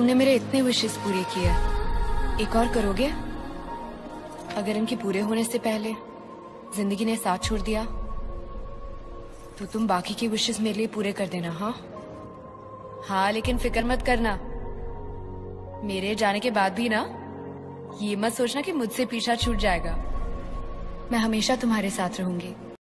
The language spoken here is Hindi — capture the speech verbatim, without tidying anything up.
तुमने मेरे इतने विशेस पूरे किए, एक और करोगे? अगर इनके पूरे होने से पहले जिंदगी ने साथ छोड़ दिया तो तुम बाकी की विशेस मेरे लिए पूरे कर देना। हाँ हाँ, लेकिन फिक्र मत करना, मेरे जाने के बाद भी ना ये मत सोचना कि मुझसे पीछा छूट जाएगा। मैं हमेशा तुम्हारे साथ रहूंगी।